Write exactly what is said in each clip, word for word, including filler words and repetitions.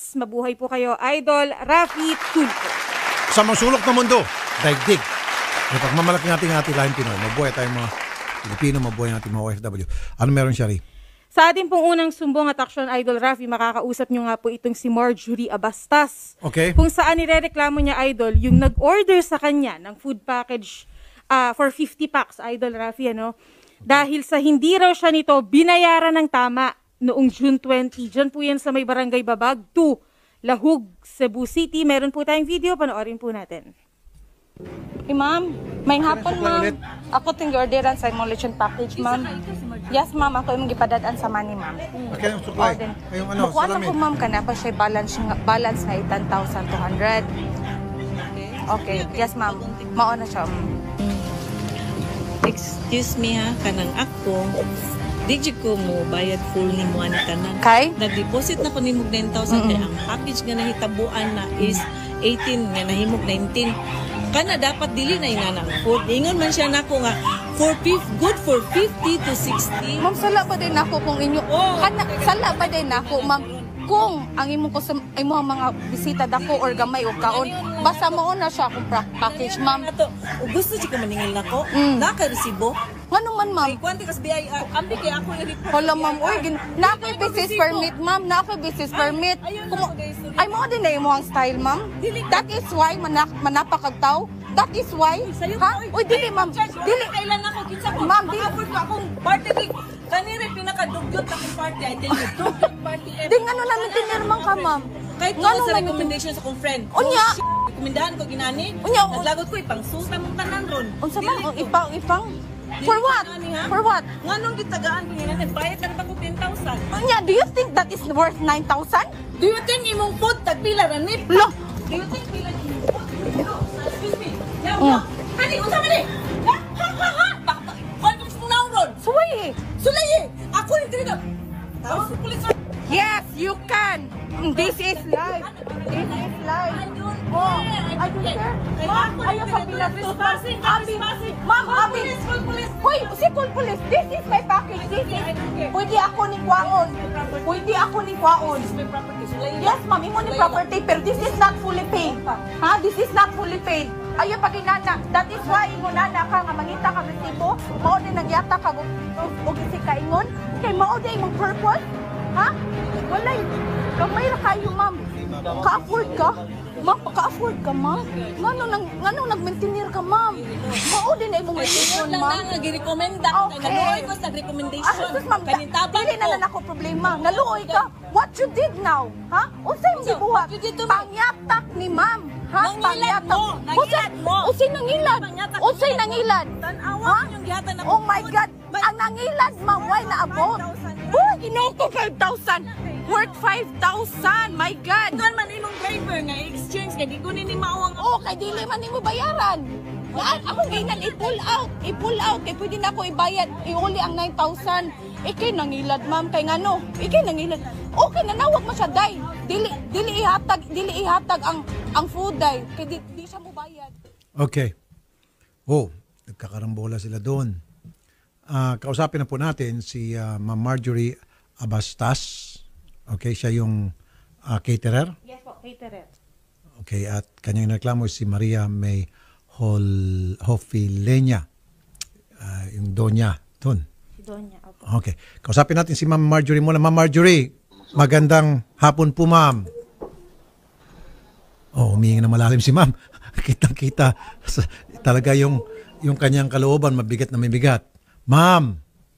Philippines. Mabuhay po kayo, Idol Rafi Tulfo. Sa masulok na mundo, daigdig. May pagmamalaki natin ang ating lahing Pinoy. Mabuhay tayong mga Pilipino, mabuhay natin mga O F W. Ano meron siya rin? Sa ating pong unang sumbong at aksyon, Idol Rafi, makakausap nyo nga po itong si Marjorie Abastas. Okay. Kung saan nirereklamo niya, Idol, yung nag-order sa kanya ng food package uh, for fifty packs, Idol Rafi, ano? Dahil sa hindi raw siya nito binayaran ng tama noong June twentieth. Diyan po yan sa may Barangay Babag two, Lahug, Cebu City. Meron po tayong video, panoorin po natin. Hey, ma'am. May hapon, ma'am. Ako ting orderan sa imong lechon package, ma'am. Yes, ma'am. Ako yung gipadadaan sa money, ma'am. Okay, yung supply. Ay, yung ano, Bukuan salamin. ako, ma'am, kana pa siya balance, balance na ten thousand two hundred. Okay. Yes, ma'am. Mao na siya. Excuse me ha, kanang ako. Di ko mo bayad full ni mo ani tanan. Kay? Nag-deposit na ko ni mo nine thousand kay ang package nga nahitabuan na is eighteen nga nahimog nineteen. Kana dapat dili na inanang food. Ingon man siya nako nga for good for fifty to sixty. Ma'am, sala pa din ako kung inyo. Oh, kana, sala pa din ako, ma'am. Kung ang imong kusum imong mga bisita dako or gamay o kaon, basta mo na siya akong package, ma'am. Ato, gusto si ko maningil nako. Mm. Naka resibo. Ngano man, ma'am? Ay kwanti kas B I R. Ambi kay ako i-report. Hala, ma'am, oy, na ako business permit, ma'am. Na ako business permit. Kumo, ay mo din na imong style, ma'am. That is why manak manapakagtaw. That is why. Ha? Oy, dili, ma'am. Dili. Kailan ako kinsa ko? Ma'am, dili. Afford ko akong party week. Kanire pinakadugyot akong party. I tell you, dugyot party ever. Di ngano namin tinirman ka, ma'am. Kahit ko Ngano sa namin recommendation sa kong friend. Unya. Oh, rekomendahan ko ginani. Unya. Naglagot ko ipangsuta mong tanan ron. Unsa man ang ipang ipang? For what? For what? Nganong gitagaan ko nila nagbayad lang pa ko ten thousand. Unya, do you think that is worth nine thousand? Do you think imong food tagpila ra ni? Lo. Do you think pila ni? Excuse me. Now, Mm. Hani, unsa man ni? Ha ha ha ha. Bakit mo na ron? Suway. Sulay. Ako ni dito. Tawag sa pulis. Yes, you can. This is life. This is life. Oh, I don't care. Ma'am, ayaw pa pinastos. Abi, ma'am, abi. Hoy, si Cool Police, this is my package. This is, pwede ako ni Kwaon. Pwede ako ni Kwaon. Yes, ma'am, imo ni property, pero this is not fully paid. Ha? This is not fully paid. Ayaw pa ginana. That is why ingon nana ka nga mangita ka resibo. Mao din nagyata ka og si kaingon. Kay mao din imong purpose. Ha? Walay. Kamay ra kayo, ma'am. Ka-afford ka? Ma'am, ka-afford ka, ma'am? Ngano nang ngano nag-maintainer ka, ma'am? Mao din na imong reason, Lang ma'am. na gi-recommenda. Okay. Naluoy ko sa Ah, recommendation. sus, ma'am, Kanintabang dili na ko. lang ako problema. Naluoy ka. What you did now? Ha? Unsay imong gibuhat? What you did to me? Pangyatak ni ma'am. Ha? Nangilad mo. Nangilad mo. Unsay nangilad? Panyatak Unsay mo. nangilad? Tanawa Ha? yung gihatan na Oh my food. God! But- Ang nangilad, ma'am, why naabot? Oh, ginoo ko five thousand! Worth five thousand! My God! Doon man imong driver nga exchange kay di ko nini maawang. Oh, kay dili man nimo bayaran. Yan, ako ginan i-pull out, i-pull out kay pwede na ako ibayad, iuli ang nine thousand. Ikay nangilad, ma'am, kay ngano? Ikay nangilad. Okay, nanawag mo siya, day. Dili dili ihatag, dili ihatag ang ang food, day. Kay di, di siya mo bayad. Okay. Oh, nagkakarambola sila doon. Uh, kausapin na po natin si uh, Ma'am Marjorie Abastas. Okay, siya yung uh, caterer. Yes po, caterer. Okay, at kanyang reklamo si Maria May Hol Hofilenya. Uh, yung donya. Doon. Si Donya. Opo. Okay. Kausapin natin si Ma'am Marjorie muna. Ma'am Marjorie, magandang hapon po, ma'am. Oh, humingi na malalim si ma'am. Kitang-kita talaga yung yung kanyang kalooban, mabigat na mabigat. Ma'am,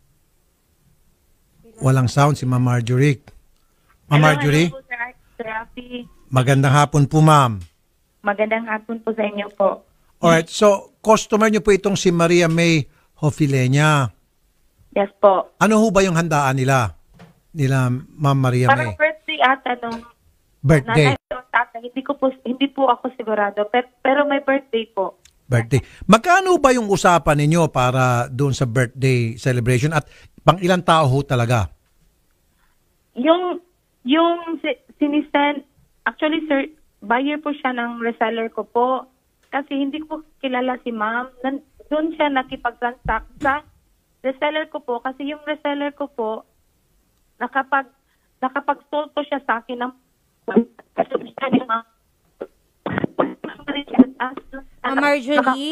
walang sound si Ma'am Marjorie. Ma'am Marjorie, hello, hello po, Sir Rafi. magandang hapon po, ma'am. Magandang hapon po sa inyo po. Alright, so customer niyo po itong si Maria May Hofilenya. Yes po. Ano ho ba yung handaan nila? Nila Ma'am Maria Parang May? birthday ata nung Birthday. nanay o tatay. Hindi ko po, hindi po ako sigurado. Pero, pero may birthday po. Birthday. Magkano ba yung usapan ninyo para doon sa birthday celebration at pang ilang tao ho talaga? Yung, yung si- sinisend, actually sir, buyer po siya ng reseller ko po. Kasi hindi ko kilala si ma'am. Nan- Doon siya nakipag-transact sa reseller ko po. Kasi yung reseller ko po, nakapag, nakapag-sold po siya sa akin ng Ma'am Marjorie?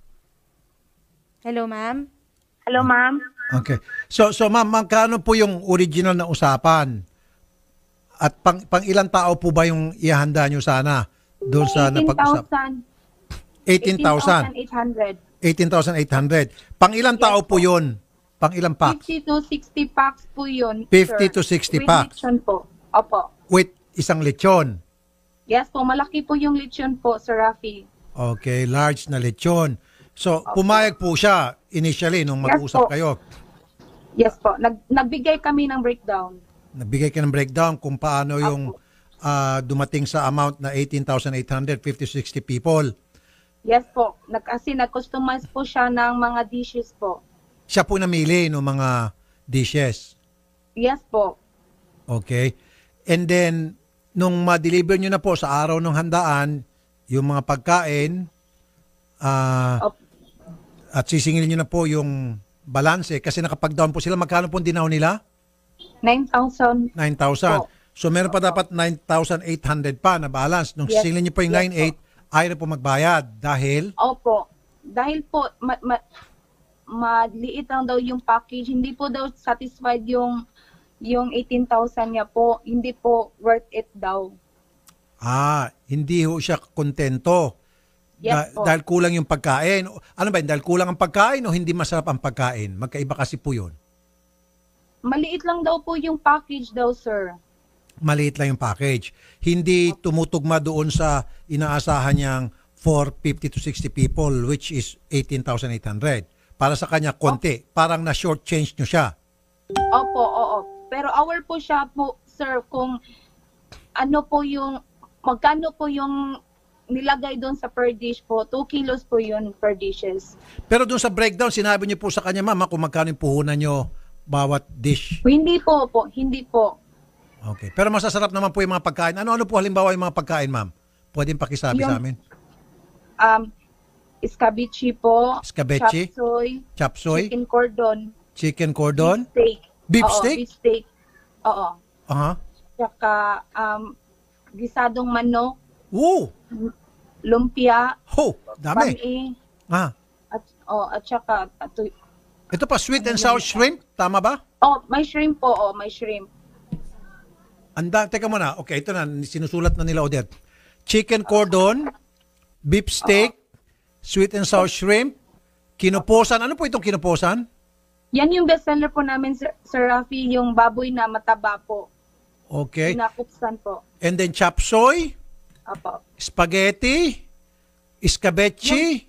Hello, ma'am? Hello, ma'am. Okay. So, so ma'am, magkano po yung original na usapan? At pang, pang ilang tao po ba yung ihanda nyo sana doon sa napag-usap? eighteen thousand. eight hundred. eighteen thousand eight hundred. Pang ilang tao po yun? Pang ilang packs? fifty to sixty packs po yun, fifty sir. to sixty With packs. lechon po. Opo. With isang lechon. Yes po, malaki po yung lechon po, Sir Rafi. Okay, large na lechon. So, pumayag po siya initially nung mag-usap po. kayo. Yes po. Nag nagbigay kami ng breakdown. Nagbigay ka ng breakdown kung paano yung ah, dumating sa amount na eighteen thousand eight hundred, fifty to sixty people. Yes po. Nag kasi nag-customize po siya ng mga dishes po. Siya po namili ng mga dishes. Yes po. Okay. And then, nung ma-deliver nyo na po sa araw ng handaan, yung mga pagkain, ah, Opo. at sisingilin nyo na po yung balanse kasi nakapag-down po sila. Magkano po dinaw nila? nine thousand. nine thousand. Opo. So, meron pa dapat nine thousand eight hundred pa na balance. Nung Yes. sisingilin nyo po yung Yes nine eight, ayaw na po magbayad dahil Opo. Dahil po, ma- ma- maliit lang daw yung package. Hindi po daw satisfied yung yung eighteen thousand niya po. Hindi po worth it daw. ah, hindi ho siya kontento. Yes po. Dahil kulang yung pagkain. Ano ba yun? Dahil kulang ang pagkain o hindi masarap ang pagkain? Magkaiba kasi po yun. Maliit lang daw po yung package daw, sir. Maliit lang yung package. Hindi tumutugma doon sa inaasahan niyang for fifty to sixty people which is eighteen thousand eight hundred. Para sa kanya, konti. Parang na-short change nyo siya. Opo, oo. Pero aware po siya po, sir, kung ano po yung, magkano po yung nilagay doon sa per dish po. two kilos po yun per dishes. Pero doon sa breakdown, sinabi niyo po sa kanya, ma'am, kung magkano yung puhunan nyo bawat dish. Hindi po po, hindi po. Okay. Pero masasarap naman po yung mga pagkain. Ano-ano po halimbawa yung mga pagkain, ma'am? Pwede pakisabi Yung- sa amin? Um, escabeche po. Escabeche? Chop suey. Chop suey? Chicken cordon. Chicken cordon? Beef steak. Beef Oo, steak? beef steak. Oo. Aha. Tsaka um, gisadong manok, Woo! lumpia, Ho! Dami. pami, Ah. at, oh, at tsaka, at, Ito pa, sweet and sour shrimp. Tama ba? oh, may shrimp po, oh, may shrimp. Anda, teka muna. Okay, ito na. Sinusulat na nila, Odette. Chicken cordon, beef steak, sweet and sour shrimp, kinuposan. Ano po itong kinuposan? Yan yung bestseller po namin, Sir, Sir Rafi, yung baboy na mataba po. Okay. Pinakupsan po. And then chop suey, Apo. spaghetti, escabeche,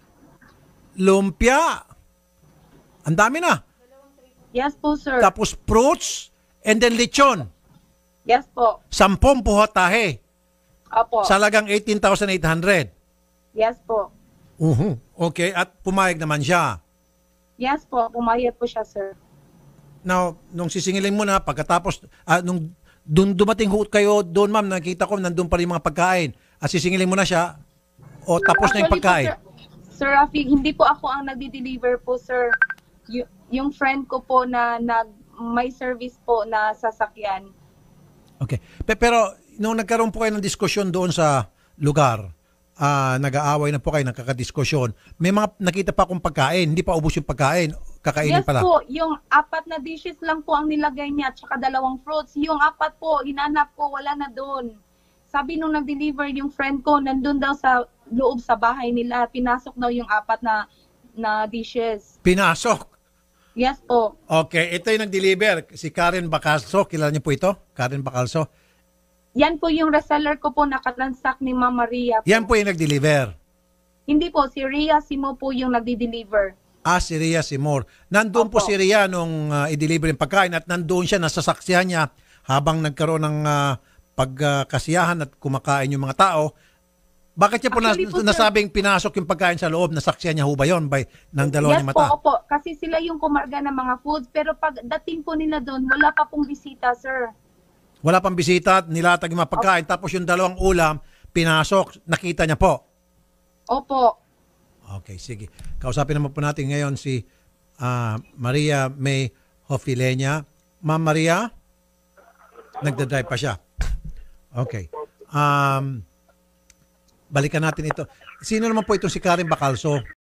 lumpia. Ang dami na. Yes po, sir. Tapos fruits, and then lechon. Yes po. Sampung putahe. Apo. Salagang eighteen thousand eight hundred. Yes po. Uhu. Okay, at pumayag naman siya. Yes po. Pumayag po siya, sir. Now, nung sisingilin mo na, pagkatapos, ah, nung dun dumating ho kayo doon, ma'am, nakita ko nandun pa rin mga pagkain. At sisingilin mo na siya, o tapos na yung Actually po, pagkain. Sir, Sir Rafi, hindi po ako ang nagdi-deliver po, sir. Y- yung friend ko po na nag may service po na sasakyan. Okay. Pe- Pero, nung nagkaroon po kayo ng diskusyon doon sa lugar, ah, nag-aaway na po kayo, nagkakadiskusyon, may mga nakita pa akong pagkain, hindi pa ubos yung pagkain, kakainin Yes pala. po, yung apat na dishes lang po ang nilagay niya, tsaka dalawang fruits. Yung apat po, hinanap ko, wala na doon. Sabi nung nag-deliver yung friend ko, nandun daw sa loob sa bahay nila, pinasok daw yung apat na na dishes. Pinasok. Yes po. Okay, ito yung nag-deliver. Si Karen Bacalso, kilala niyo po ito? Karen Bacalso. Yan po yung reseller ko po nakatransact ni Ma'am Maria. Po. Yan po yung nag-deliver. Hindi po, si Rhea Simo po yung nagdi-deliver. Ah, si Rhea Simor. Nandun po Opo. si Rhea nung uh, i-deliver yung pagkain at nandun siya, nasasaksihan niya habang nagkaroon ng uh, pagkasiyahan at kumakain yung mga tao. Bakit niya po, nas- Actually po, sir- nasabing pinasok yung pagkain sa loob? Nasaksihan niya ho ba yun by, ng dalawa Yes niyang po, mata? opo. Kasi sila yung kumarga ng mga foods. Pero pag dating po nila doon, wala pa pong bisita, sir. Wala pang bisita, nilatag yung mga pagkain, tapos yung dalawang ulam, pinasok, nakita niya po. Opo. Okay, sige. Kausapin naman po natin ngayon si ah, Maria May Hofilenya. Ma'am Maria, nagdadrive pa siya. Okay. Um, balikan natin ito. Sino naman po itong si Karen Bacalso?